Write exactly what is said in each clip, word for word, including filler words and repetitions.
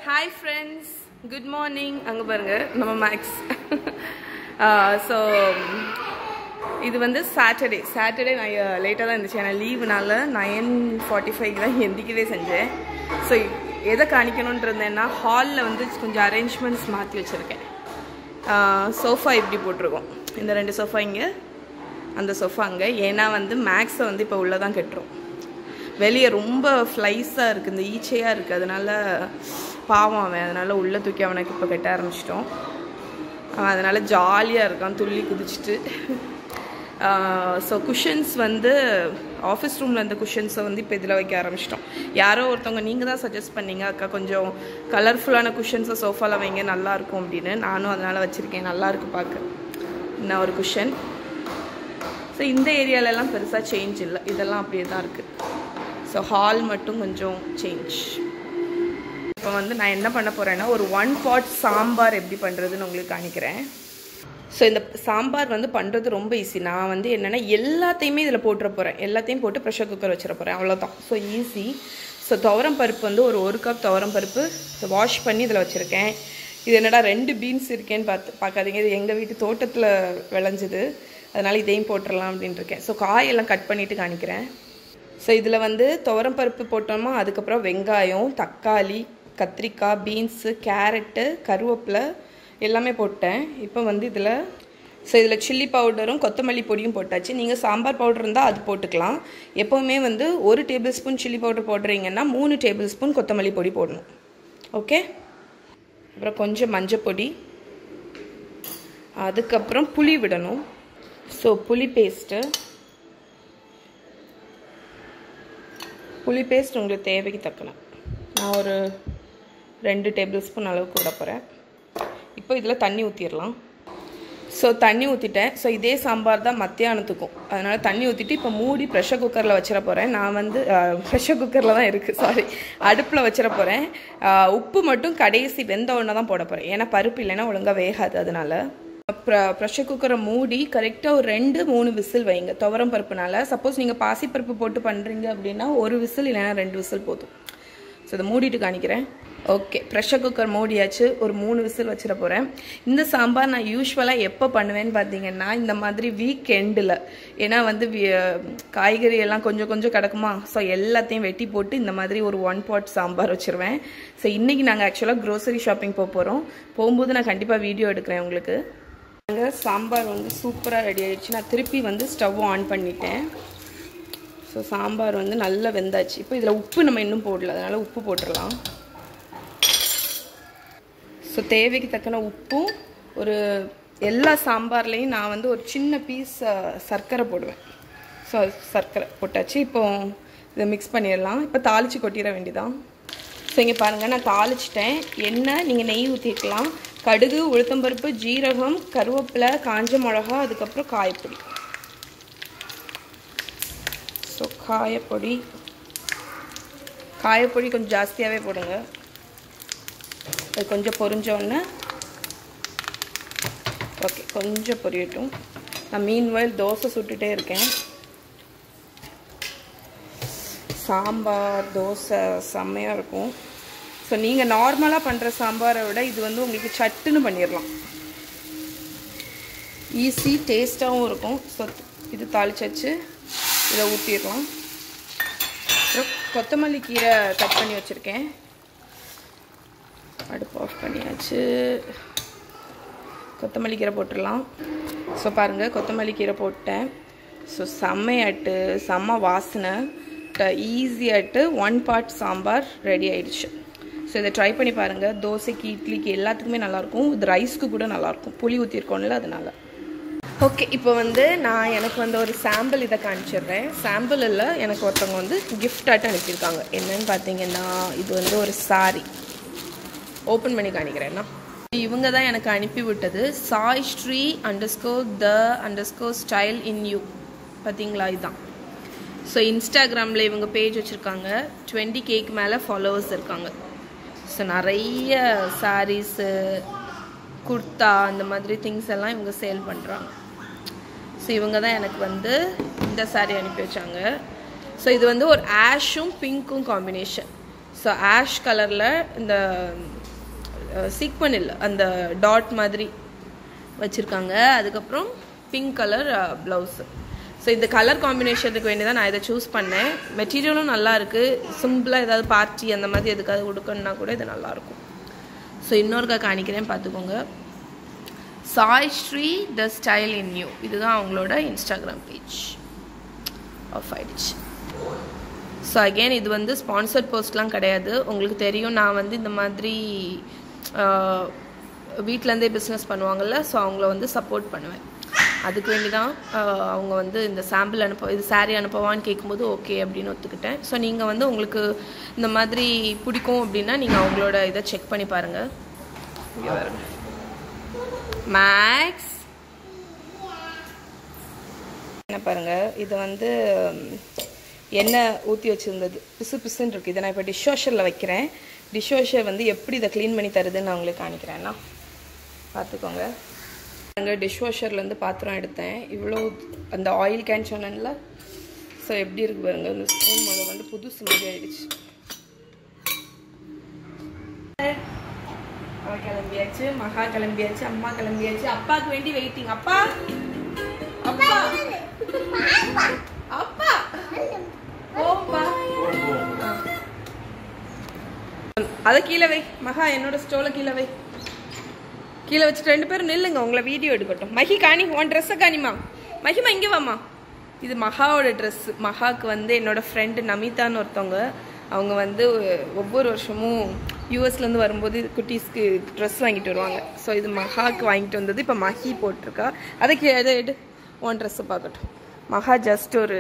Hi friends, good morning. அங்க பாருங்க நம்ம மேக்ஸ். uh, so இது வந்து சாட்டர்டே சாட்டர்டே நான் லேட்டாக தான் இருந்துச்சு. ஏன்னா லீவுனால நைன் ஃபார்ட்டி ஃபைவ் தான் எந்திக்கவே செஞ்சேன். ஸோ எதை காணிக்கணும்னு இருந்தேன்னா ஹாலில் வந்து கொஞ்சம் அரேஞ்ச்மெண்ட்ஸ் மாற்றி வச்சுருக்கேன். சோஃபா இப்படி போட்டிருக்கோம், இந்த ரெண்டு சோஃபா இங்கே, அந்த சோஃபா அங்கே. ஏன்னா வந்து மேக்ஸை வந்து இப்போ உள்ளே தான் கட்டுறோம். வெளியே ரொம்ப ஃப்ளைஸாக இருக்குது, இந்த ஈச்சையாக இருக்குது, அதனால் பாவம் அவன், அதனால் உள்ளே தூக்கி அவனுக்கு இப்போ கட்ட ஆரம்பிச்சிட்டோம். அவன் அதனால் ஜாலியாக இருக்கான், துள்ளி குதிச்சுட்டு. ஸோ குஷன்ஸ் வந்து ஆஃபீஸ் ரூமில் இருந்த குஷன்ஸை வந்து இப்போ இதில் வைக்க ஆரம்பிச்சிட்டோம். யாரோ ஒருத்தவங்க நீங்கள் தான் சஜஸ்ட் பண்ணீங்க, அக்கா கொஞ்சம் கலர்ஃபுல்லான குஷன்ஸை சோஃபாவில் வைங்க நல்லாயிருக்கும் அப்படின்னு. நானும் அதனால் வச்சுருக்கேன், நல்லாயிருக்கு பார்க்க. இன்னும் ஒரு குஷன். ஸோ இந்த ஏரியாலெல்லாம் பெருசாக சேஞ்ச் இல்லை, இதெல்லாம் அப்படியே தான் இருக்குது. ஸோ ஹால் மட்டும் கொஞ்சம் சேஞ்ச். இப்போ வந்து நான் என்ன பண்ண போகிறேன்னா ஒரு ஒன் பாட் சாம்பார் எப்படி பண்ணுறதுன்னு உங்களுக்கு காணிக்கிறேன். ஸோ இந்த சாம்பார் வந்து பண்ணுறது ரொம்ப ஈஸி. நான் வந்து என்னென்னா எல்லாத்தையுமே இதில் போட்டுற போகிறேன், எல்லாத்தையும் போட்டு ப்ரெஷர் குக்கர் வச்சிட போகிறேன், அவ்வளோதான். So easy. ஸோ துவரம் பருப்பு வந்து ஒரு ஒரு கப் துவரம் பருப்பு வாஷ் பண்ணி இதில் வச்சுருக்கேன். இது என்னடா ரெண்டு பீன்ஸ் இருக்கேன்னு பார்த்து பார்க்காதீங்க, இது எங்கள் வீட்டு தோட்டத்தில் விளைஞ்சிது, அதனால் இதையும் போட்டுடலாம் அப்படின்ட்டு இருக்கேன். ஸோ காயெல்லாம் கட் பண்ணிவிட்டு காணிக்கிறேன். ஸோ இதில் வந்து துவரம் பருப்பு போட்டோமா, அதுக்கப்புறம் வெங்காயம், தக்காளி, கத்திரிக்காய், பீன்ஸு, கேரட்டு, கருவேப்பிலை எல்லாமே போட்டேன். இப்போ வந்து இதில் ஸோ இதில் சில்லி பவுடரும் கொத்தமல்லி பொடியும் போட்டாச்சு. நீங்கள் சாம்பார் பவுடர் இருந்தால் அது போட்டுக்கலாம். எப்போவுமே வந்து ஒரு டேபிள் ஸ்பூன் சில்லி பவுடர் போடுறீங்கன்னா மூணு டேபிள் ஸ்பூன் கொத்தமல்லி பொடி போடணும். ஓகே. அப்புறம் கொஞ்சம் மஞ்சள் பொடி, அதுக்கப்புறம் புளி விடணும். ஸோ புளி பேஸ்ட்டு, புளி பேஸ்ட் உங்களுக்கு தேவைக்கு தக்கணும். நான் ஒரு ரெண்டு டேபிள் ஸ்பூன் அளவுக்கு விட போகிறேன். இப்போ இதில் தண்ணி ஊற்றிடலாம். ஸோ தண்ணி ஊற்றிட்டேன். ஸோ இதே சாம்பார் தான் மத்தியானத்துக்கும், அதனால் தண்ணி ஊற்றிட்டு இப்போ மூடி ப்ரெஷர் குக்கரில் வச்சிட போகிறேன். நான் வந்து ப்ரெஷர் குக்கரில் தான் இருக்குது, சாரி, அடுப்பில் வச்சிட போகிறேன். உப்பு மட்டும் கடைசி வெந்த உடனே தான் போட போகிறேன், ஏன்னா பருப்பு இல்லைன்னா ஒழுங்காக வேகாது. அதனால் ப்ரெஷர் குக்கரை மூடி கரெக்டாக ஒரு ரெண்டு மூணு விசில் வைங்க. துவரம் பருப்புனால சப்போஸ் நீங்கள் பாசிப்பருப்பு போட்டு பண்ணுறீங்க அப்படின்னா ஒரு விசில் இல்லைன்னா ரெண்டு விசில் போதும். ஸோ இதை மூடிட்டு காணிக்கிறேன். ஓகே, ப்ரெஷர் குக்கர் மூடியாச்சு, ஒரு மூணு விசில் வச்சிட போகிறேன். இந்த சாம்பார் நான் யூஸ்வலாக எப்போ பண்ணுவேன்னு பார்த்தீங்கன்னா இந்த மாதிரி வீக் எண்டில், ஏன்னா வந்து காய்கறி எல்லாம் கொஞ்சம் கொஞ்சம் கிடக்குமா, ஸோ எல்லாத்தையும் வெட்டி போட்டு இந்த மாதிரி ஒரு ஒன் பாட் சாம்பார் வச்சுருவேன். ஸோ இன்றைக்கி நாங்கள் ஆக்சுவலாக க்ரோசரி ஷாப்பிங் போக போகிறோம். போகும்போது நான் கண்டிப்பாக வீடியோ எடுக்கிறேன் உங்களுக்கு. சாம்பார் வந்து சூப்பராக ரெடி ஆகிடுச்சு. நான் திருப்பி வந்து ஸ்டவ் ஆன் பண்ணிட்டேன். ஸோ சாம்பார் வந்து நல்லா வெந்தாச்சு. இப்போ இதில் உப்பு நம்ம இன்னும் போடல, அதனால் உப்பு போட்டுடலாம். ஸோ தேவைக்கு தக்கன உப்பும், ஒரு எல்லா சாம்பார்லேயும் நான் வந்து ஒரு சின்ன பீஸ் சர்க்கரை போடுவேன். ஸோ சர்க்கரை போட்டாச்சு. இப்போ இதை மிக்ஸ் பண்ணிடலாம். இப்போ தாளித்து கொட்டிட வேண்டியதான். ஸோ இங்கே பாருங்கள், நான் தாளிச்சிட்டேன். எண்ணெய், நீங்கள் நெய் ஊற்றிக்கலாம். கடுகு, உளுத்தம்பருப்பு, ஜீரகம், கருவேப்பிலை, காஞ்ச மிளகா, அதுக்கப்புறம் காயப்பொடி. ஸோ காயப்பொடி காயப்பொடி கொஞ்சம் ஜாஸ்தியாகவே போடுங்க. அது கொஞ்சம் பொரிஞ்சோடனே ஓகே, கொஞ்சம் பொரியட்டும். நான் மீன்வயல் தோசை சுட்டுகிட்டே இருக்கேன். சாம்பார் தோசை செம்மையாக இருக்கும். ஸோ நீங்கள் நார்மலாக பண்ணுற சாம்பாரை விட இது வந்து உங்களுக்கு சட்டுன்னு பண்ணிடலாம், ஈஸி, டேஸ்ட்டாகவும் இருக்கும். ஸோ இது தாளிச்சாச்சு, இதை ஊற்றிடலாம். அப்புறம் கொத்தமல்லி கீரை கட் பண்ணி வச்சுருக்கேன். அடுப்பு ஆஃப் பண்ணியாச்சு. கொத்தமல்லி கீரை போட்டுடலாம். ஸோ பாருங்கள், கொத்தமல்லி கீரை போட்டேன். ஸோ செம்மையாட்டு, செம்ம வாசனை, ஈஸியாட்டு ஒன் பாட் சாம்பார் ரெடி ஆயிடுச்சு. ஸோ இதை ட்ரை பண்ணி பாருங்கள். தோசைக்கு, இட்லிக்கு எல்லாத்துக்குமே நல்லாயிருக்கும். இது ரைஸ்க்கு கூட நல்லாயிருக்கும், புளி ஊற்றிருக்கோம்ல அதனால். ஓகே, இப்போ வந்து நான் எனக்கு வந்து ஒரு சாம்பிள் இதை காமிச்சிடுறேன். சாம்பிள் இல்லை, எனக்கு ஒருத்தவங்க வந்து கிஃப்டாட்டு அனுப்பியிருக்காங்க. என்னன்னு பார்த்தீங்கன்னா இது வந்து ஒரு சாரி. ஓப்பன் பண்ணி காணிக்கிறேன்னா, இவங்க தான் எனக்கு அனுப்பி விட்டது. Sai Sri underscore the underscore style in you, பார்த்தீங்களா, இதுதான். ஸோ இன்ஸ்டாகிராமில் இவங்க பேஜ் வச்சுருக்காங்க. டுவெண்ட்டி கேக்கு மேலே ஃபாலோவர்ஸ் இருக்காங்க. ஸோ நிறைய சாரீஸு, குர்த்தா, அந்த மாதிரி திங்ஸ் எல்லாம் இவங்க சேல் பண்ணுறாங்க. ஸோ இவங்க தான் எனக்கு வந்து இந்த சாரீ அனுப்பி வச்சாங்க. ஸோ இது வந்து ஒரு ஆஷும் பிங்க்கும் காம்பினேஷன். ஸோ ஆஷ் கலரில் இந்த சீக்வன் இல்லை அந்த டாட் மாதிரி வச்சுருக்காங்க. அதுக்கப்புறம் பிங்க் கலர் ப்ளவுஸு. ஸோ இந்த கலர் காம்பினேஷனுக்கு வேண்டி தான் நான் இதை சூஸ் பண்ணேன். மெட்டீரியலும் நல்லா இருக்குது. சிம்பிளாக ஏதாவது பார்ட்டி அந்த மாதிரி எதுக்காவது கொடுக்கணுன்னா கூட இது நல்லாயிருக்கும். ஸோ இன்னொருக்கா காணிக்கிறேன், பார்த்துக்கோங்க. Sai Sri the style in new, இதுதான் அவங்களோட இன்ஸ்டாகிராம் பேஜ். ஆஃப் ஆயிடுச்சு. ஸோ அகெயின் இது வந்து ஸ்பான்சர்ட் போஸ்ட்லாம் கிடையாது. உங்களுக்கு தெரியும், நான் வந்து இந்த மாதிரி வீட்டிலேருந்தே பிஸ்னஸ் பண்ணுவாங்கள்ல, ஸோ அவங்கள வந்து சப்போர்ட் பண்ணுவேன். அதுக்கு வேண்டி தான் அவங்க வந்து இந்த சாம்பிள் அனுப்ப இது சாரீ அனுப்பவான்னு கேட்கும்போது ஓகே அப்படின்னு ஒத்துக்கிட்டேன். ஸோ நீங்கள் வந்து உங்களுக்கு இந்த மாதிரி பிடிக்கும் அப்படின்னா நீங்கள் அவங்களோட இதை செக் பண்ணி பாருங்கள். மேக்ஸ் என்ன பாருங்கள், இது வந்து எண்ணெய் ஊற்றி வச்சுருந்தது பிசு பிசுன்னு இருக்குது. இதை நான் இப்போ டிஷ் வாஷரில் வைக்கிறேன். டிஷ் வாஷர் வந்து எப்படி இதை க்ளீன் பண்ணி தருதுன்னு நான் உங்களுக்கு காணிக்கிறேன்னா பார்த்துக்கோங்க. அங்கே டிஷ் வாஷர்லேருந்து பாத்திரம் எடுத்தேன். இவ்வளோ அந்த ஆயில் கேன் சொன்னேன்ல, ஸோ எப்படி இருக்கு பாருங்க. அந்த ஸ்பூன் முதல்ல வந்து புதுசு மாதிரி ஆயிடுச்சு. அவ கிளம்பியாச்சு, மகா கிளம்பியாச்சு, அம்மா கிளம்பியாச்சு. அப்பாவுக்கு வேண்டி வெயிட்டிங். அப்பா அப்பா அப்பா ஓப்பா அதை கீழே வை மகா, என்னோட ஸ்டோலை கீழே வை. கீழே வச்சுட்டு ரெண்டு பேரும் நில்லுங்க, உங்களை வீடியோ எடுக்கட்டும். மஹி காணி, உன் ட்ரெஸ்ஸை காணிமா. மஹிமா இங்கே வாமா. இது மகாவோட ட்ரெஸ். மகாவுக்கு வந்து என்னோட ஃப்ரெண்டு நமிதான்னு ஒருத்தவங்க, அவங்க வந்து ஒவ்வொரு வருஷமும் யூஎஸ்லேருந்து வரும்போது குட்டீஸ்க்கு ட்ரெஸ் வாங்கிட்டு வருவாங்க. ஸோ இது மகாவுக்கு வாங்கிட்டு வந்தது. இப்போ மஹி போட்டிருக்கா. அதை கீழே எடு எடு, உன் ட்ரெஸ்ஸை பார்க்கட்டும். மகா ஜஸ்ட் ஒரு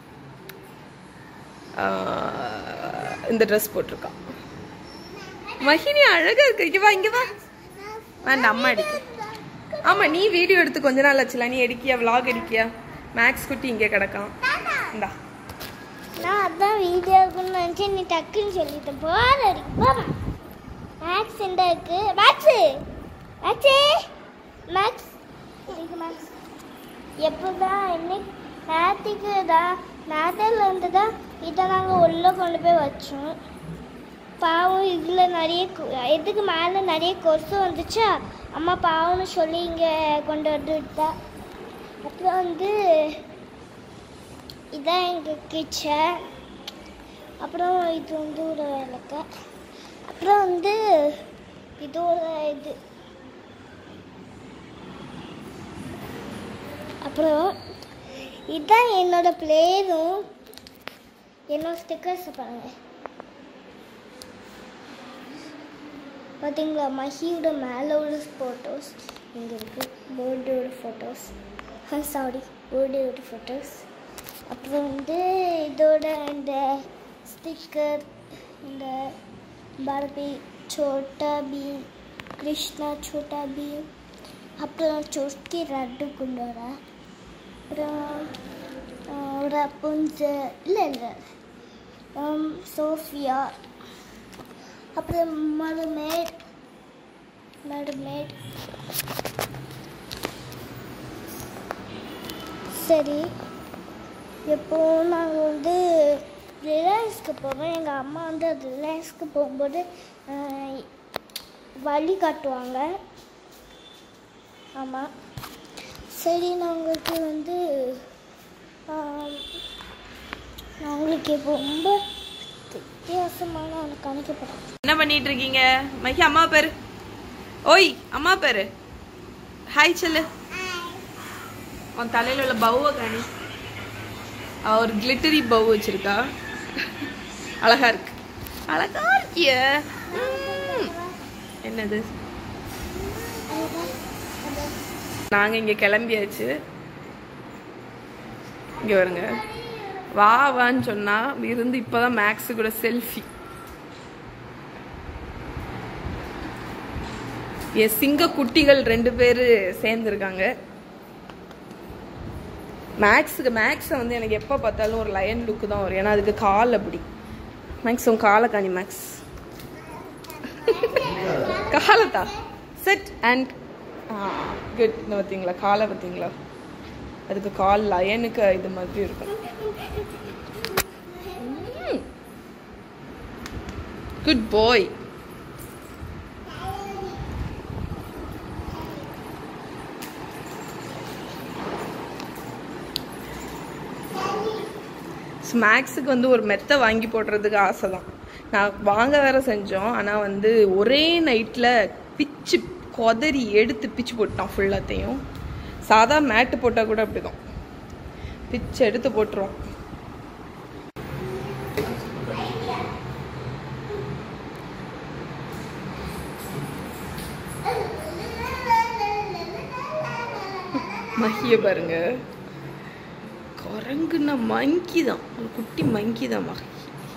இந்த ட்ரெஸ் போட்டிருக்கா. மஹினி அழகா இருக்கு. இங்கே வா இங்கே வா. வேண்டாம், அம்மா எடுக்க. ஆமாம், நீ வீடியோ எடுத்து கொஞ்ச நாள் ஆச்சுல, நீ எடுக்கியா? விளாக் எடுக்கியா? மேக்ஸ் குட்டி இங்கே கிடக்கான். இந்தா நான் அதான் வீடியோக்குன்னு நினச்சி நீ டக்குன்னு சொல்லிட்டேன். போகிற போகிறேன். மேக்ஸ் எந்த இருக்கு? மேக்ஸு மேக்ஸே மேக்ஸ் இருக்கு. மேக்ஸ் எப்போ தான் இன்னைக்கு நேற்றுக்கு தான் நேரத்துலேருந்து தான் இதை நாங்கள் உள்ளே கொண்டு போய் வச்சோம். பாவம் இதில் நிறைய இதுக்கு மேலே நிறைய கொசு வந்துச்சா, அம்மா பாவம்னு சொல்லி இங்கே கொண்டு வந்து விட்டா. அப்புறம் வந்து இதான் எங்கள் கிச்சன். அப்புறம் இது வந்து ஒரு விளக்கு. அப்புறம் வந்து இது ஒரு இது. அப்புறம் இதுதான் என்னோட பிளேரும். என்னோட ஸ்டிக்கர்ஸ் பாருங்க. பார்த்தீங்களா, மஹியோட மேலே ஒரு ஃபோட்டோஸ் இங்கே இருக்குது. பேர்டோட ஃபோட்டோஸ், சாரி பேர்டோட ஃபோட்டோஸ். அப்புறம் வந்து இதோட இந்த ஸ்டிக்கர், இந்த பார்பி, சோட்டா பீம், கிருஷ்ணா சோட்டா பீம். அப்புறம் சொஸ்கி ரெட்டு கொண்டு வர. அப்புறம் ரப்புன்சல் இல்லை இல்லை சோஃபியா. அப்புறம் மருமேட் மருமேட் சரி. எப்போ நாங்கள் வந்து ரிலையன்ஸ்க்கு போவோம். எங்கள் அம்மா வந்து ரிலையன்ஸ்க்கு போகும்போது வழி காட்டுவாங்க. ஆமாம், சரி. நாங்களுக்கு வந்து நாங்களுக்கு இப்போ ரொம்ப வித்தியாசமான ஒன்று கணிக்கப்படும். என்ன பண்ணிட்டு இருக்கீங்க மஹி? அம்மா பேரு ஓய், அம்மா பேரு ஹாய் சொல்லு. உன் தலையில உள்ள பவுவை காணி. ஒரு கிளிட்டரி பவு வச்சிருக்கா. அழகா இருக்கு, அழகா இருக்கிய. என்னது? நாங்க இங்க கிளம்பியாச்சு. இங்க வருங்க, வா வான்னு சொன்னா இருந்து இப்பதான் மேக்ஸ் கூட செல்ஃபி. என் சிங்க குட்டிகள் ரெண்டு பேரு சேர்ந்துருக்காங்க. மேக்ஸுக்கு மேக்ஸை வந்து எனக்கு எப்போ பார்த்தாலும் ஒரு லயன் லுக்கு தான் வரும். ஏன்னா அதுக்கு கால் அப்படி. மேக்ஸ் உன் காலை காணி. மேக்ஸ் காலத்தா செட் அண்ட் குட். பார்த்தீங்களா காலை? பார்த்தீங்களா? அதுக்கு கால் லயனுக்கு இது மாதிரி இருக்கும். Good bye. ஸ்நாக்ஸுக்கு வந்து ஒரு மெத்தை வாங்கி போடுறதுக்கு ஆசை தான். நான் வாங்க வேற செஞ்சோம். ஆனால் வந்து ஒரே நைட்டில் பிச்சு கொதறி எடுத்து பிச்சு போட்டான் ஃபுல்லாத்தையும். சாதா மேட்டு போட்டால் கூட அப்படிதான் பிச்சு எடுத்து போட்டுருவோம். மகிய பாருங்க, குரங்குன்னா மங்கி தான், ஒரு குட்டி மங்கி தான் மகி.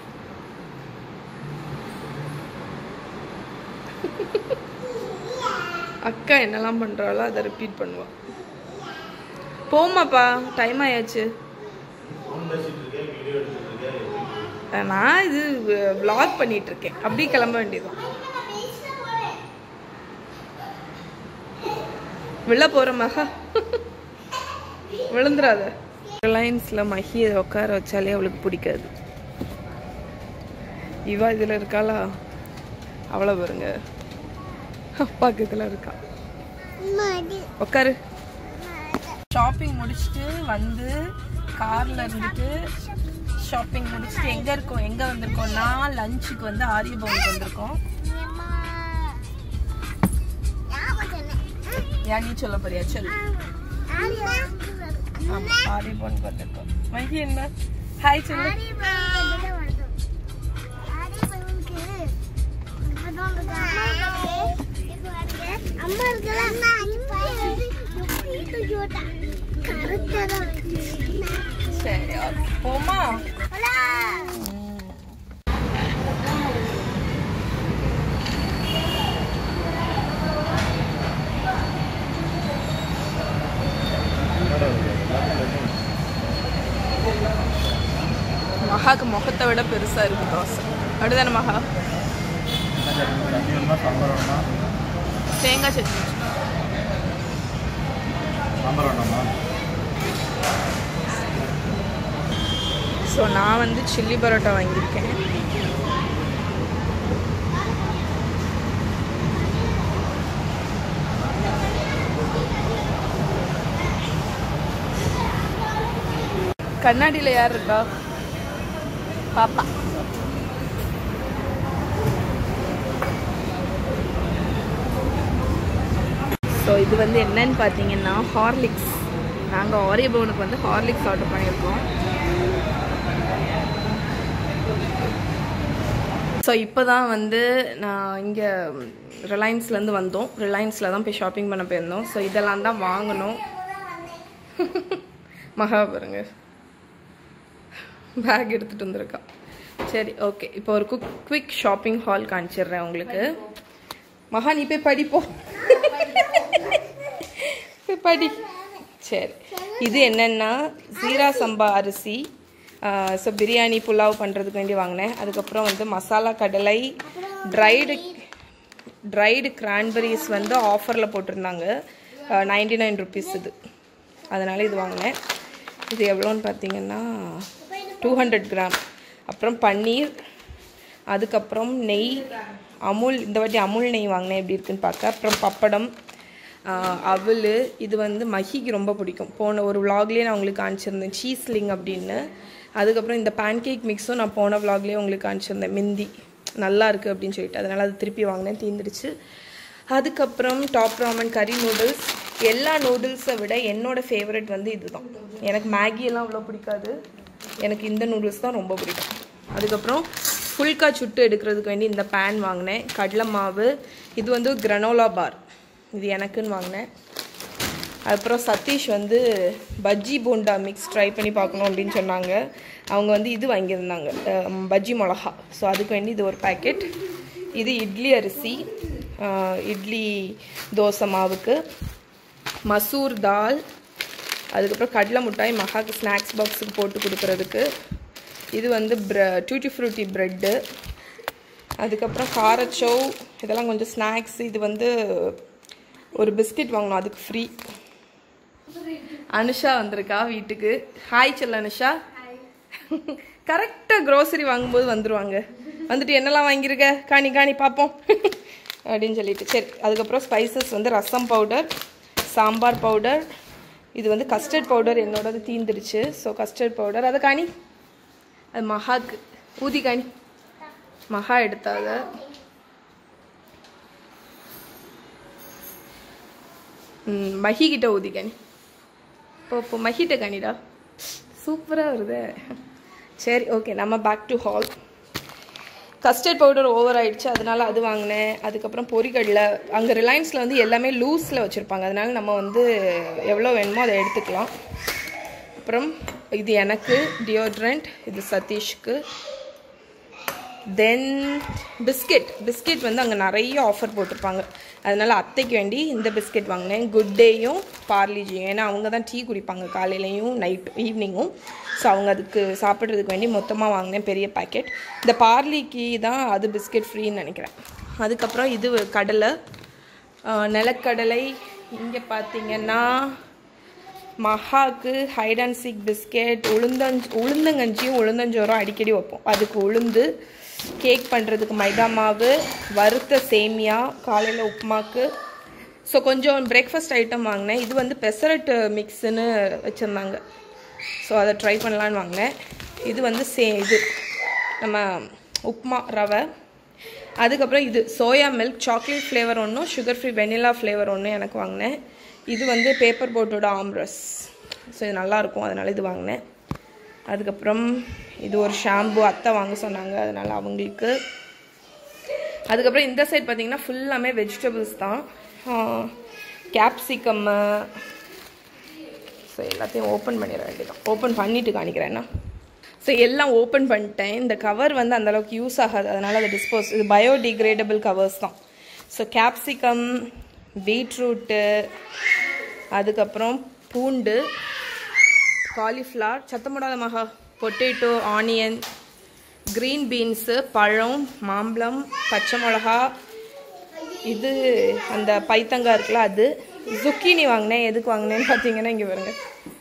அக்கா என்னெல்லாம் பண்றாளோ அதை ரிப்பீட் பண்ணுவா. போமாப்பா, டைம் ஆயாச்சு. நான் இது விளாக் பண்ணிட்டு இருக்கேன், அப்படியே கிளம்ப வேண்டியதுதான். விழ போற மகா, விழுந்துராத. ரிலையன்ஸ்ல மகியை உட்கார வச்சாலே அவளுக்கு பிடிக்காது. இவா இதுல இருக்காளா, அவளை பாருங்க, பக்கத்துல இருக்கா. உட்காரு. ஷாப்பிங் முடிச்சுட்டு வந்து கார்ல இருந்துட்டு ஷாப்பிங் முடிச்சுட்டு எங்க இருக்கோம் எங்க வந்திருக்கோம்னா லஞ்சுக்கு வந்து ஆரியபவனுக்கு வந்திருக்கோம். யா நீ சொல்ல போறியா? சொல்லு. ஆமா, ஆரியபவனுக்கு வந்திருக்கோம். மகி என்ன ஹாய் சொல்லு. சரி போமா. மகாக்கு முகத்தை விட பெருசா இருக்கு தோசை. அப்படிதானே மகா? தேங்காய் சட்னி. ஸோ நான் வந்து சில்லி பரோட்டா வாங்கியிருக்கேன். கண்ணாடியில் யார் இருக்கா? பாப்பா. ஸோ இது வந்து என்னன்னு பார்த்தீங்கன்னா ஹார்லிக்ஸ். நாங்கள் ஆரியபவனுக்கு வந்து ஹார்லிக்ஸ் ஆர்டர் பண்ணியிருக்கோம். ஸோ இப்போ தான் வந்து நான் இங்கே ரிலையன்ஸ்லேருந்து வந்தோம். ரிலையன்ஸில் தான் போய் ஷாப்பிங் பண்ண போயிருந்தோம். ஸோ இதெல்லாம் தான் வாங்கணும். மகா பாருங்க, பேக் எடுத்துகிட்டு வந்திருக்கா. சரி ஓகே, இப்போ ஒரு குக் குவிக் ஷாப்பிங் ஹால் காமிச்சிடுறேன் உங்களுக்கு. மகா நீ போய் படிப்போம், போய் படி. சரி, இது என்னென்னா ஜீரா சம்பா அரிசி. ஸோ பிரியாணி புலாவ் பண்ணுறதுக்கு வேண்டி வாங்கினேன். அதுக்கப்புறம் வந்து மசாலா கடலை, ட்ரைடு ட்ரைடு கிரான்பெரிஸ் வந்து ஆஃபரில் போட்டிருந்தாங்க, நைன்டி நைன் ருபீஸ் இது. அதனால் இது வாங்கினேன். இது எவ்வளோன்னு பார்த்தீங்கன்னா டூ ஹண்ட்ரட் கிராம். அப்புறம் பன்னீர், அதுக்கப்புறம் நெய், அமுல். இந்த வாட்டி அமுல் நெய் வாங்கினேன், எப்படி இருக்குன்னு பார்க்க. அப்புறம் பப்படம், அவல். இது வந்து மகிக்கு ரொம்ப பிடிக்கும். போன ஒரு விலாக்லேயே நான் உங்களுக்கு காமிச்சிருந்தேன், சீஸ்லிங் அப்படின்னு. அதுக்கப்புறம் இந்த பேன்கேக் மிக்ஸும் நான் போன விலாக்லேயே உங்களுக்கு காமிச்சிருந்தேன், மிந்தி நல்லா இருக்குது அப்படின்னு சொல்லிட்டு. அதனால் அது திருப்பி வாங்கினேன், தீர்ந்துடுச்சு. அதுக்கப்புறம் டாப் ராமன் கறி நூடுல்ஸ். எல்லா நூடுல்ஸை விட என்னோடய ஃபேவரட் வந்து இது தான். எனக்கு மேகியெல்லாம் அவ்வளோ பிடிக்காது, எனக்கு இந்த நூடுல்ஸ் தான் ரொம்ப பிடிக்கும். அதுக்கப்புறம் ஃபுல்கா சுட்டு எடுக்கிறதுக்கு வேண்டி இந்த பேன் வாங்கினேன். கடலை மாவு, இது வந்து கிரனோலா பார், இது எனக்குன்னு வாங்கினேன். அதுக்கப்புறம் சதீஷ் வந்து பஜ்ஜி போண்டா மிக்ஸ் ட்ரை பண்ணி பார்க்கணும் அப்படின்னு சொன்னாங்க. அவங்க வந்து இது வாங்கியிருந்தாங்க, பஜ்ஜி மிளகா. ஸோ அதுக்கு வேண்டி இது ஒரு பேக்கெட். இது இட்லி அரிசி, இட்லி தோசை மாவுக்கு. மசூர் தால், அதுக்கப்புறம் கடலை மிட்டாய் மகாக்கு ஸ்நாக்ஸ் பாக்ஸுக்கு போட்டு கொடுக்குறதுக்கு. இது வந்து ப்ர டூட்டி ஃப்ரூட்டி ப்ரெட்டு. அதுக்கப்புறம் காரச்சோவ், இதெல்லாம் கொஞ்சம் ஸ்நாக்ஸ். இது வந்து ஒரு பிஸ்கட் வாங்கணும், அதுக்கு ஃப்ரீ. அனுஷா வந்திருக்கா வீட்டுக்கு. ஹாய் சொல்ல அனுஷா. கரெக்டாக க்ரோசரி வாங்கும்போது வந்துடுவாங்க. வந்துட்டு என்னெல்லாம் வாங்கியிருக்க காணி காணி பார்ப்போம் அப்படின்னு சொல்லிட்டு. சரி, அதுக்கப்புறம் ஸ்பைசஸ் வந்து ரசம் பவுடர், சாம்பார் பவுடர், இது வந்து கஸ்டர்ட் பவுடர் என்னோடது தீந்துருச்சு. ஸோ கஸ்டர்ட் பவுடர் அதை காணி, அது மகாக்கு ஊதி காணி, மகா எடுத்தாத. ம் மஹிக்கிட்ட ஊதி காணி, இப்போ இப்போ மஹிட்ட காணிடா, சூப்பராக வருது. சரி ஓகே, நம்ம back to hall. Custard powder over ஆகிடுச்சு, அதனால அது வாங்கினேன். அதுக்கப்புறம் பொரிக்கடலை, அங்கே ரிலையன்ஸில் வந்து எல்லாமே லூஸில் வச்சுருப்பாங்க, அதனால நம்ம வந்து எவ்வளோ வேணுமோ அதை எடுத்துக்கலாம். அப்புறம் இது எனக்கு டியோட்ரண்ட், இது சதீஷ்க்கு. தென் பிஸ்கெட் பிஸ்கெட் வந்து அங்கே நிறைய ஆஃபர் போட்டிருப்பாங்க, அதனால் அத்தைக்கு வேண்டி இந்த பிஸ்கெட் வாங்கினேன். குட் டேயும் பார்லிஜியும், ஏன்னா அவங்க தான் டீ குடிப்பாங்க காலையிலையும் நைட் ஈவினிங்கும். ஸோ அவங்க அதுக்கு சாப்பிட்றதுக்கு வேண்டி மொத்தமாக வாங்கினேன் பெரிய பேக்கெட். இந்த பார்லிக்கு தான் அது பிஸ்கெட் ஃப்ரீன்னு நினைக்கிறேன். அதுக்கப்புறம் இது கடலை, நிலக்கடலை. இங்கே பார்த்தீங்கன்னா மகாக்கு ஹைட் அண்ட் சீக் பிஸ்கெட், உளுந்தஞ்ச் உளுந்தங்கஞ்சியும் உளுந்தஞ்சோறும் அடிக்கடி வைப்போம், அதுக்கு உளுந்து. கேக் பண்ணுறதுக்கு மைதா மாவு, வறுத்த சேமியா காலையில் உப்புமாக்கு. ஸோ கொஞ்சம் பிரேக்ஃபாஸ்ட் ஐட்டம் வாங்கினேன். இது வந்து பெசரட் மிக்ஸுன்னு வச்சுருந்தாங்க, ஸோ அதை ட்ரை பண்ணலான்னு வாங்கினேன். இது வந்து சே இது நம்ம உப்புமா ரவை. அதுக்கப்புறம் இது சோயா மில்க் சாக்லேட் ஃப்ளேவர் ஒன்றும், சுகர் ஃப்ரீ வெனிலா ஃப்ளேவர் ஒன்றும் எனக்கு வாங்கினேன். இது வந்து பேப்பர் போட்டோட ஆம்ரஸ், ஸோ இது நல்லாயிருக்கும், அதனால் இது வாங்கினேன். அதுக்கப்புறம் இது ஒரு ஷாம்பு அத்தை வாங்க சொன்னாங்க, அதனால் அவங்களுக்கு. அதுக்கப்புறம் இந்த சைட் பார்த்திங்கன்னா ஃபுல்லாமே வெஜிடபிள்ஸ் தான். கேப்சிகம், ஸோ எல்லாத்தையும் ஓப்பன் பண்ணிட வேண்டியதான். ஓப்பன் பண்ணிவிட்டு காணிக்கிறேன்னா. ஸோ எல்லாம் ஓப்பன் பண்ணிட்டேன். இந்த கவர் வந்து அந்தளவுக்கு யூஸ் ஆகாது, அதனால் அதை டிஸ்போஸ், இது பயோடிகிரேடபிள் கவர்ஸ் தான். ஸோ கேப்சிகம், பீட்ரூட்டு, அதுக்கப்புறம் பூண்டு, காலிஃப்ளவர், சத்தமுடாத மகா, பொட்டேட்டோ, ஆனியன், க்ரீன் பீன்ஸு, பழம், மாம்பழம், பச்சை மிளகா, இது அந்த பைத்தங்காய் இருக்குல்ல அது. zucchini வாங்கினேன். எதுக்கு வாங்கினேன்னு பார்த்தீங்கன்னா இங்கே பாருங்க,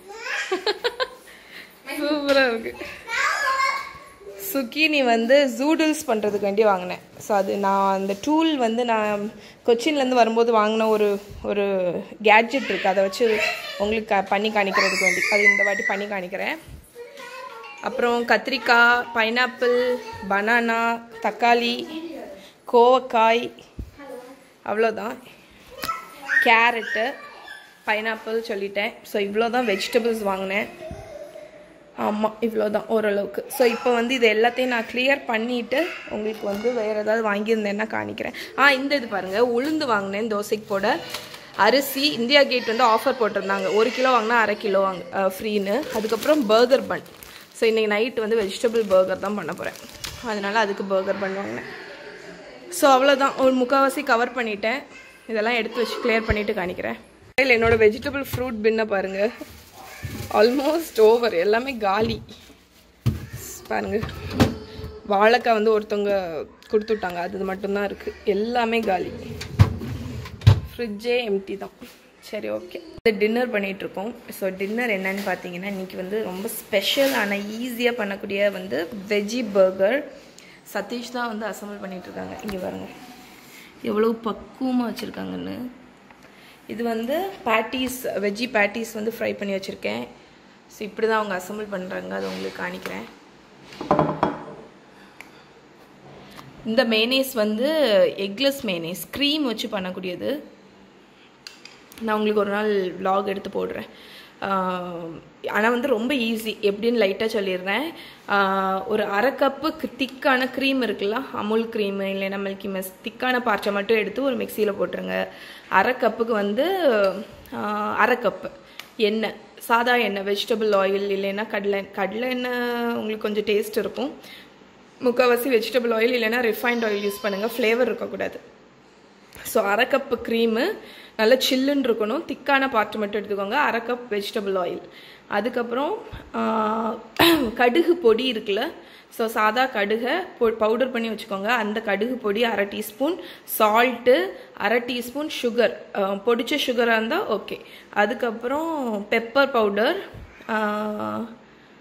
சூப்பராக இருக்குது. zucchini வந்து ஜூடுல்ஸ் பண்ணுறதுக்கு வேண்டி வாங்கினேன். ஸோ அது நான் அந்த டூல் வந்து நான் கொச்சின்லேருந்து வரும்போது வாங்கின ஒரு ஒரு கேட்ஜெட் இருக்குது, அதை வச்சு உங்களுக்கு பண்ணி காணிக்கிறதுக்கு வேண்டி அது இந்த வாட்டி பண்ணி காணிக்கிறேன். அப்புறம் கத்திரிக்காய், பைனாப்பிள், பனானா, தக்காளி, கோவக்காய், அவ்வளோதான். கேரட்டு, பைனாப்பிள் சொல்லிட்டேன். ஸோ இவ்வளோ தான் வெஜிடபிள்ஸ் வாங்கினேன். ஆமாம், இவ்வளோ தான் ஓரளவுக்கு. ஸோ இப்போ வந்து இது எல்லாத்தையும் நான் கிளியர் பண்ணிவிட்டு உங்களுக்கு வந்து வேறு ஏதாவது வாங்கியிருந்தேன்னா காணிக்கிறேன். ஆ இந்த இது பாருங்கள், உளுந்து வாங்கினேன் தோசைக்கு போட. அரிசி இந்தியா கேட் வந்து ஆஃபர் போட்டிருந்தாங்க, ஒரு கிலோ வாங்கினா அரை கிலோ வாங்க ஃப்ரீன்னு. அதுக்கப்புறம் பர்கர் பன். ஸோ இன்றைக்கி நைட்டு வந்து வெஜிடபிள் பர்கர் தான் பண்ண போகிறேன், அதனால் அதுக்கு பர்கர் பன் வாங்கினேன். ஸோ அவ்வளோதான், ஒரு முக்கால்வாசி கவர் பண்ணிட்டேன். இதெல்லாம் எடுத்து வச்சு கிளியர் பண்ணிவிட்டு காணிக்கிறேன். இல்லை என்னோடய வெஜிடபிள் ஃப்ரூட் பின்னை பாருங்கள், ஆல்மோஸ்ட் ஓவர், எல்லாமே காலி பாருங்கள். வாழைக்காய் வந்து ஒருத்தவங்க கொடுத்து விட்டாங்க, அது மட்டும்தான் இருக்குது, எல்லாமே காலி. ஃப்ரிட்ஜே எம்டி தான். சரி ஓகே, டின்னர் பண்ணிகிட்ருக்கோம். ஸோ டின்னர் என்னன்னு பார்த்தீங்கன்னா இன்றைக்கி வந்து ரொம்ப ஸ்பெஷல் ஆனால் ஈஸியாக பண்ணக்கூடிய வந்து வெஜ்ஜி பர்கர். சதீஷ் தான் வந்து அசம்பிள் பண்ணிகிட்ருக்காங்க. இங்கே பாருங்கள் எவ்வளோ பக்குவமாக வச்சுருக்காங்கன்னு. இது வந்து பேட்டீஸ், வெஜ்ஜி பேட்டீஸ் வந்து ஃப்ரை பண்ணி வச்சுருக்கேன். ஸோ இப்படி தான் அவங்க அசம்பிள் பண்ணுறாங்க, அது உங்களுக்கு காணிக்கிறேன். இந்த மேனேஸ் வந்து எக்லெஸ் மேனேஸ், க்ரீம் வச்சு பண்ணக்கூடியது. நான் உங்களுக்கு ஒரு நாள் vlog எடுத்து போடுறேன். ஆனால் வந்து ரொம்ப ஈஸி, எப்படின்னு லைட்டாக சொல்லிடுறேன். ஒரு அரை கப்பு திக்கான க்ரீம் இருக்குல்ல, அமுல் க்ரீமு இல்லைன்னா மில்கி மிஸ், திக்கான பார்ச்சை மட்டும் எடுத்து ஒரு மிக்சியில் போட்டுருங்க. அரை கப்புக்கு வந்து அரை கப்பு எண்ணெய், சாதா எண்ணெய், வெஜிடபிள் ஆயில் இல்லைன்னா கடலை கடலை எண்ணெய் உங்களுக்கு கொஞ்சம் டேஸ்ட் இருக்கும். முக்கால்வாசி வெஜிடபிள் ஆயில் இல்லைன்னா ரிஃபைண்ட் ஆயில் யூஸ் பண்ணுங்கள், ஃப்ளேவர் இருக்கக்கூடாது. ஸோ அரை கப்பு க்ரீமு நல்லா சில்லுன்னு இருக்கணும், திக்கான பார்ட்டு மட்டும் எடுத்துக்கோங்க. அரை கப் வெஜிடபிள் ஆயில். அதுக்கப்புறம் கடுகு பொடி இருக்குல்ல, ஸோ சாதா கடுகை பொ பவுடர் பண்ணி வச்சுக்கோங்க. அந்த கடுகு பொடி அரை டீஸ்பூன், சால்ட்டு அரை டீஸ்பூன், சுகர் பொடிச்ச சுகராக இருந்தால் ஓகே. அதுக்கப்புறம் பெப்பர் பவுடர்,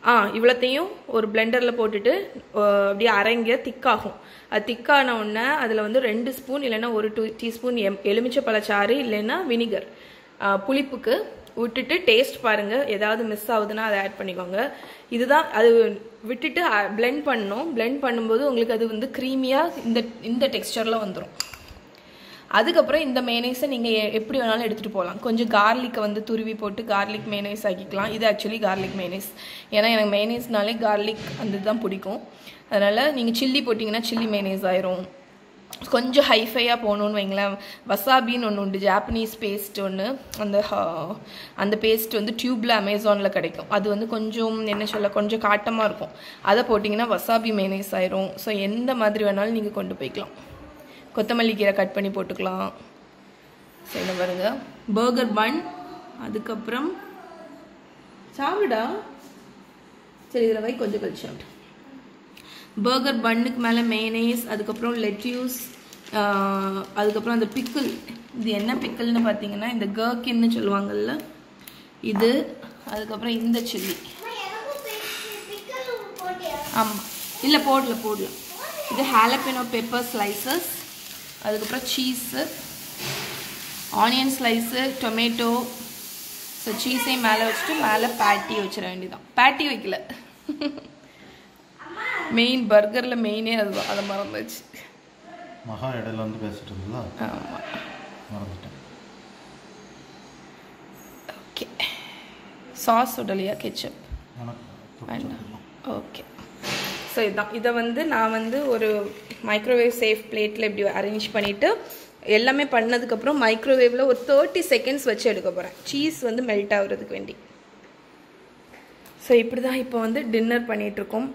ஆ இவ்வளோத்தையும் ஒரு பிளெண்டரில் போட்டுட்டு அப்படியே அரைங்க திக்காகும். அது திக்கான உடனே அதில் வந்து ரெண்டு ஸ்பூன் இல்லைன்னா ஒரு டூ டீஸ்பூன் எம் எலுமிச்சை பழச்சாறு இல்லைன்னா வினிகர் புளிப்புக்கு விட்டுட்டு டேஸ்ட் பாருங்கள். ஏதாவது மிஸ் ஆகுதுன்னா அதை ஆட் பண்ணிக்கோங்க. இதுதான் அது விட்டுட்டு பிளெண்ட் பண்ணணும். பிளெண்ட் பண்ணும்போது உங்களுக்கு அது வந்து க்ரீமியாக இந்த இந்த டெக்ஸ்டரில் வந்துடும். அதுக்கப்புறம் இந்த மேனேஸை நீங்கள் எப்படி வேணாலும் எடுத்துகிட்டு போகலாம். கொஞ்சம் கார்லிக்கை வந்து துருவி போட்டு கார்லிக் மேனேஸ் ஆக்கிக்கலாம். இது ஆக்சுவலி கார்லிக் மேனேஸ். ஏன்னா எனக்கு மேனேஸ்னாலே கார்லிக் அந்த இதுதான் பிடிக்கும். அதனால் நீங்கள் சில்லி போட்டிங்கன்னா சில்லி மேனேஸ் ஆயிரும். கொஞ்சம் ஹைஃபையாக போகணுன்னு வைங்களேன், வசாபின்னு ஒன்று உண்டு, ஜாப்பனீஸ் பேஸ்ட் ஒன்று. அந்த அந்த பேஸ்ட் வந்து டியூப்பில் அமேசானில் கிடைக்கும். அது வந்து கொஞ்சம் என்ன சொல்ல கொஞ்சம் காட்டமாக இருக்கும். அதை போட்டிங்கன்னா வசாபி மேனேஸ் ஆயிரும். ஸோ எந்த மாதிரி வேணாலும் நீங்கள் கொண்டு போய்க்கலாம். கொத்தமல்லி கீரை கட் பண்ணி போட்டுக்கலாம். ஸோ என்ன பாருங்க, பர்கர் பன். அதுக்கப்புறம் சாப்பிடா சரி இதில் வை கொஞ்சம் கழிச்சு சாப்பிட்டு. பர்கர் பன்னுக்கு மேலே மேனேஸ், அதுக்கப்புறம் லெட்யூஸ், அதுக்கப்புறம் அந்த பிக்கிள். இது என்ன பிக்கிள்னு பார்த்தீங்கன்னா இந்த கர்க்கின்னு சொல்லுவாங்கல்ல இது. அதுக்கப்புறம் இந்த சில்லி. ஆமாம் இல்லை போடல போடல இது ஹாலபினோ பெப்பர் ஸ்லைசஸ். அதுக்கப்புறம் cheese, onion slice, tomato. So சீஸையும் மேலே வச்சுட்டு மேலே பேட்டி வச்சிட வேண்டியதான். பேட்டி வைக்கல, மெயின் பர்கரில் மெயினே அதுதான். அதை மறந்துச்சு. மகா இடையில வந்து பேசிட்டு இருந்தா. ஆமாம் மறந்துட்டேன். ஓகே சாஸ் உடலையா கெச்சப் வேண்டாம். ஓகே ஸோ இதுதான். இதை வந்து நான் வந்து ஒரு மைக்ரோவேவ் சேஃப் பிளேட்டில் இப்படி அரேஞ்ச் பண்ணிவிட்டு எல்லாமே பண்ணதுக்கப்புறம் மைக்ரோவேவில் ஒரு தேர்ட்டி செகண்ட்ஸ் வச்சு எடுக்க போகிறேன். சீஸ் வந்து மெல்ட் ஆகுறதுக்கு வேண்டி. ஸோ இப்படி தான் இப்போ வந்து டின்னர் பண்ணிகிட்ருக்கோம்.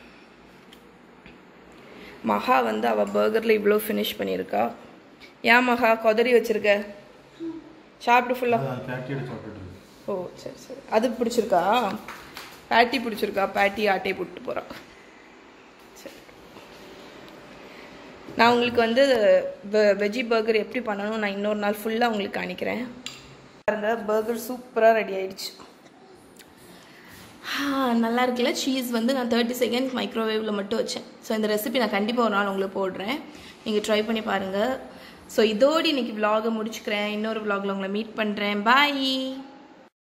மகா வந்து அவள் பர்கரில் இவ்வளோ ஃபினிஷ் பண்ணியிருக்கா. ஏன் மகா கொதறி வச்சுருக்க? சாப்பிட்டு ஃபுல்லாக. ஓ சரி சரி. அது பிடிச்சிருக்கா? பேட்டி பிடிச்சிருக்கா? பேட்டி ஆட்டையை போட்டு போகிறா. சரி நான் உங்களுக்கு வந்து வெஜ்ஜி பர்கர் எப்படி பண்ணணும் நான் இன்னொரு நாள் ஃபுல்லாக உங்களுக்கு காணிக்கிறேன். பாருங்க பர்கர் சூப்பராக ரெடி ஆயிடுச்சு. நல்லா இருக்குல்ல? சீஸ் வந்து நான் தேர்ட்டி செகண்ட் மைக்ரோவேவில் மட்டும் வச்சேன். ஸோ இந்த ரெசிபி நான் கண்டிப்பாக ஒரு நாள் உங்களுக்கு போடுறேன், நீங்கள் ட்ரை பண்ணி பாருங்கள். ஸோ இதோடு இன்றைக்கி விலாகை முடிச்சுக்கிறேன். இன்னொரு விலாகில் உங்களை மீட் பண்ணுறேன். பாய்.